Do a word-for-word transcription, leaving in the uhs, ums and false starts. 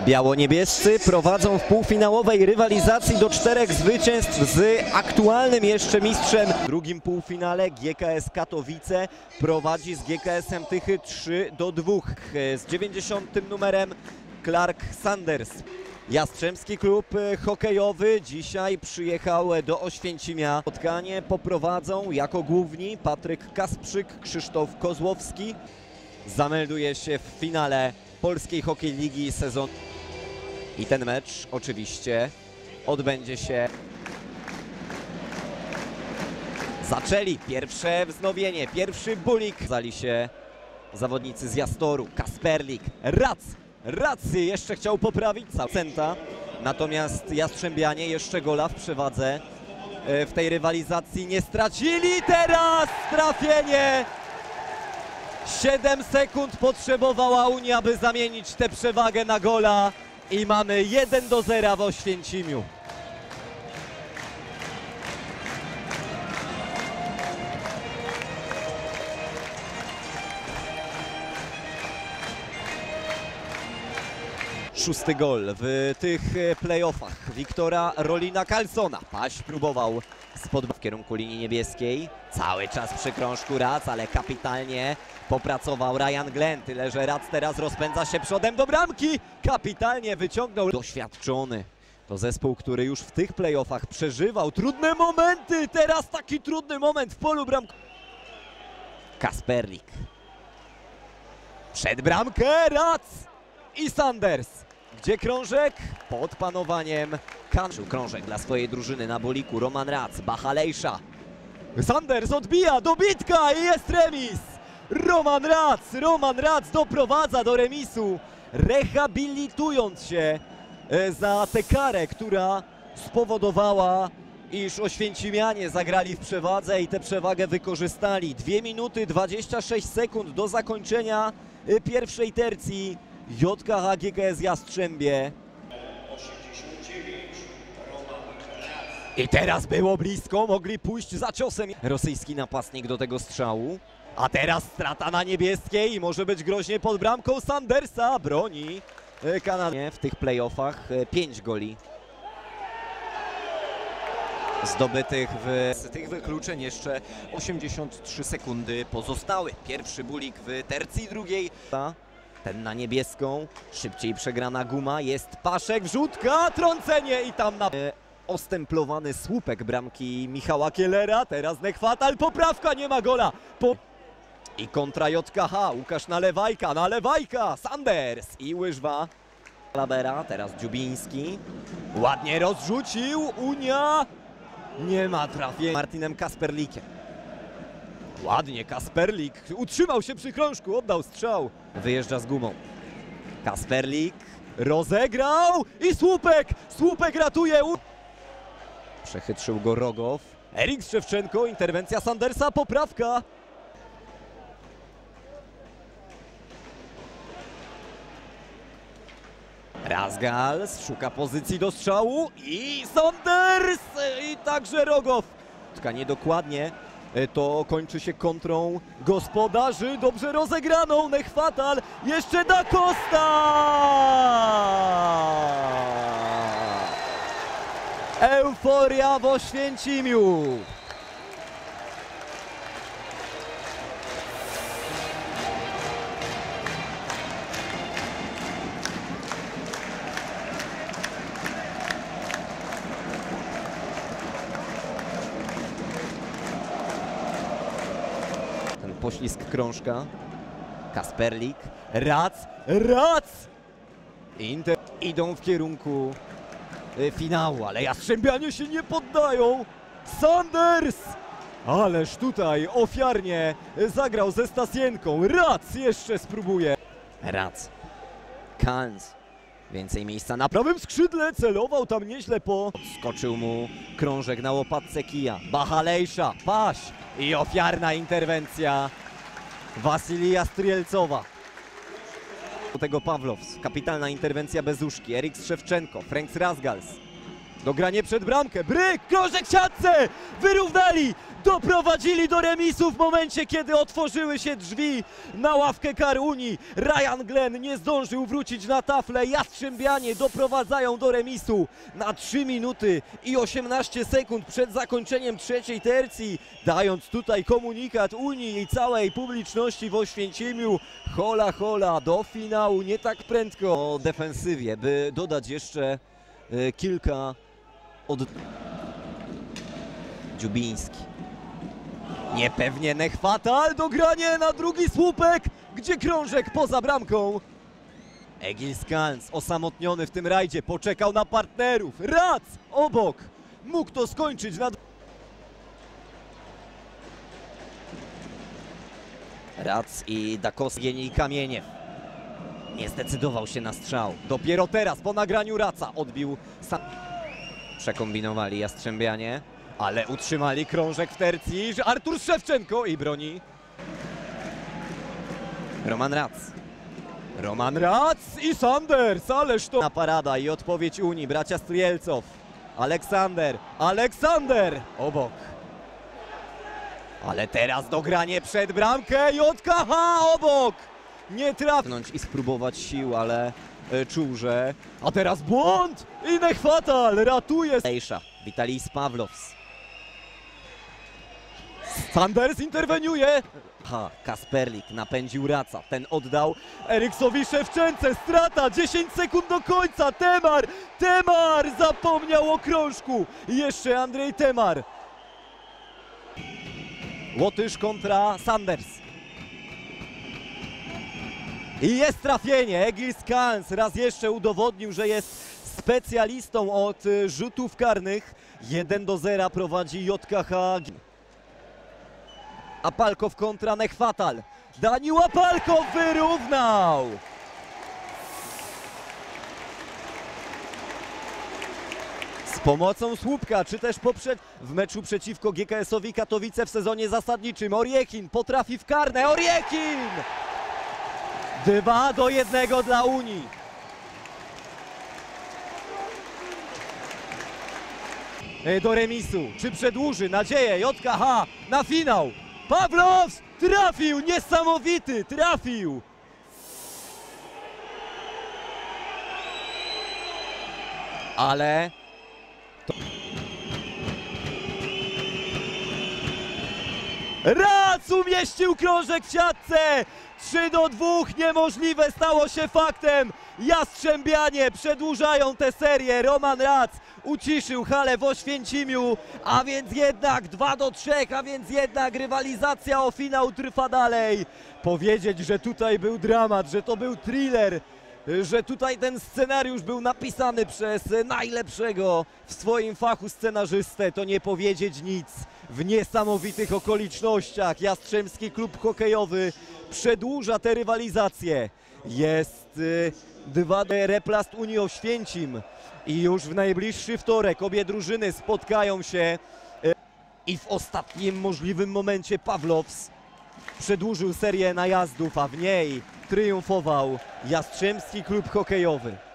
Biało-niebiescy prowadzą w półfinałowej rywalizacji do czterech zwycięstw z aktualnym jeszcze mistrzem. W drugim półfinale G K S Katowice prowadzi z G K S-em Tychy trzy do dwóch. Z dziewięćdziesiątym numerem Clark Sanders. Jastrzębski klub hokejowy dzisiaj przyjechał do Oświęcimia. Spotkanie poprowadzą jako główni Patryk Kasprzyk, Krzysztof Kozłowski. Zamelduje się w finale Polskiej Hokej Ligi sezon. I ten mecz oczywiście odbędzie się. Zaczęli pierwsze wznowienie, pierwszy bulik. Zali się zawodnicy z Jastoru. Kasperlik, Rac, Rac jeszcze chciał poprawić centa. Natomiast Jastrzębianie jeszcze gola w przewadze w tej rywalizacji nie stracili. Teraz trafienie. siedem sekund potrzebowała Unia, by zamienić tę przewagę na gola. I mamy jeden do zera w Oświęcimiu. Szósty gol w tych playoffach Wiktora Rolina Carlsona. Paś próbował spod w kierunku linii niebieskiej. Cały czas przy krążku Rac, ale kapitalnie popracował Ryan Glenn. Tyle, że Rac teraz rozpędza się przodem do bramki. Kapitalnie wyciągnął. Doświadczony. To zespół, który już w tych playoffach przeżywał trudne momenty. Teraz taki trudny moment w polu bramki. Kasperlik. Przed bramkę Rac i Sanders. Gdzie krążek? Pod panowaniem Kanszył. Krążek dla swojej drużyny na boliku. Roman Rac, Bachalejsza. Sanders odbija, dobitka i jest remis. Roman Rac, Roman Rac doprowadza do remisu, rehabilitując się za tę karę, która spowodowała, iż Oświęcimianie zagrali w przewadze i tę przewagę wykorzystali. dwie minuty dwadzieścia sześć sekund do zakończenia pierwszej tercji. J K H G K S Jastrzębie. I teraz było blisko, mogli pójść za ciosem. Rosyjski napastnik do tego strzału. A teraz strata na niebieskiej i może być groźnie pod bramką Sandersa. Broni Kanada. W tych playoffach pięć goli zdobytych w... Z tych wykluczeń jeszcze osiemdziesiąt trzy sekundy pozostały. Pierwszy bulik w tercji drugiej. Ten na niebieską, szybciej przegrana guma, jest Paszek, wrzutka, trącenie i tam na... Ostemplowany słupek bramki Michała Kielera, teraz Nechwatal, poprawka, nie ma gola. Po... I kontra J K H, Łukasz Nalewajka, Nalewajka, Sanders i łyżwa. Labera, teraz Dziubiński, ładnie rozrzucił, Unia, nie ma trafienia. Martinem Kasperlikiem. Ładnie Kasperlik, utrzymał się przy krążku, oddał strzał. Wyjeżdża z gumą. Kasperlik rozegrał i słupek, słupek ratuje. Przechytrzył go Rogow. Erik Strzewczenko, interwencja Sandersa, poprawka. Razgals szuka pozycji do strzału i Sanders i także Rogow. Niedokładnie. To kończy się kontrą gospodarzy, dobrze rozegraną, Nechwatal, jeszcze Da Costa! Euforia w Oświęcimiu! Poślizg krążka. Kasperlik. Rac. Rac! Inter idą w kierunku finału, ale Jastrzębianie się nie poddają. Sanders! Ależ tutaj ofiarnie zagrał ze Stasienką. Rac jeszcze spróbuje. Rac. Kans. Więcej miejsca na prawym skrzydle. Celował tam nieźle po... Skoczył mu krążek na łopatce kija. Bachalejsza. Paś. I ofiarna interwencja Wasilija Strielcowa. Do tego Pawlows. Kapitalna interwencja Bezuszki. Erik Strzewczenko. Franks Razgals. Dogranie przed bramkę, Bryk, krążek w siatce, wyrównali, doprowadzili do remisu w momencie, kiedy otworzyły się drzwi na ławkę kar Unii. Ryan Glenn nie zdążył wrócić na taflę, Jastrzębianie doprowadzają do remisu na trzy minuty i osiemnaście sekund przed zakończeniem trzeciej tercji, dając tutaj komunikat Unii i całej publiczności w Oświęcimiu. Hola, hola, do finału nie tak prędko. O defensywie, by dodać jeszcze y, kilka od... Dziubiński. Niepewnie Nechwatal, dogranie na drugi słupek, gdzie krążek poza bramką. Egil Skans, osamotniony w tym rajdzie, poczekał na partnerów. Rac obok, mógł to skończyć na... Rac i Dakos, i Kamieniew. Nie zdecydował się na strzał. Dopiero teraz po nagraniu Raca odbił sam... Przekombinowali Jastrzębianie, ale utrzymali krążek w tercji. Artur Szewczenko i broni. Roman Rac. Roman Rac i Sanders, ależ to... Parada i odpowiedź Unii, bracia Strielcow. Aleksander, Aleksander obok. Ale teraz dogranie przed bramkę, J K H obok. Nie trafnąć i spróbować sił, ale e, czuł, że... A teraz błąd i Nechwatal ratuje... Ejsza, Vitalijs Pawlows. Sanders interweniuje. Ha, Kasperlik napędził Raca, ten oddał Eriksowi Szewczence, strata, dziesięć sekund do końca, Temar, Temar zapomniał o krążku, jeszcze Andrzej Temar. Łotysz kontra Sanders. I jest trafienie, Egil Skans raz jeszcze udowodnił, że jest specjalistą od rzutów karnych. jeden do zera prowadzi J K H. Apalkow kontra Nechwatal. Daniel Apalkow wyrównał. Z pomocą słupka, czy też poprzed... w meczu przeciwko G K S-owi Katowice w sezonie zasadniczym. Oriechin potrafi w karne. Oriechin! dwa do jednego dla Unii. Do remisu. Czy przedłuży? Nadzieję. J K H na finał. Pawlows trafił! Niesamowity! Trafił! Ale... To... Rac umieścił krążek w siatce! trzy do dwóch, niemożliwe stało się faktem. Jastrzębianie przedłużają tę serię. Roman Rac uciszył halę w Oświęcimiu, a więc jednak dwa do trzech, a więc jednak rywalizacja o finał trwa dalej. Powiedzieć, że tutaj był dramat, że to był thriller, że tutaj ten scenariusz był napisany przez najlepszego w swoim fachu scenarzystę, to nie powiedzieć nic. W niesamowitych okolicznościach Jastrzębski Klub Hokejowy przedłuża tę rywalizację. Jest y, dwa do Replast Unii Oświęcim i już w najbliższy wtorek obie drużyny spotkają się y, i w ostatnim możliwym momencie Pawlows przedłużył serię najazdów, a w niej triumfował Jastrzębski Klub Hokejowy.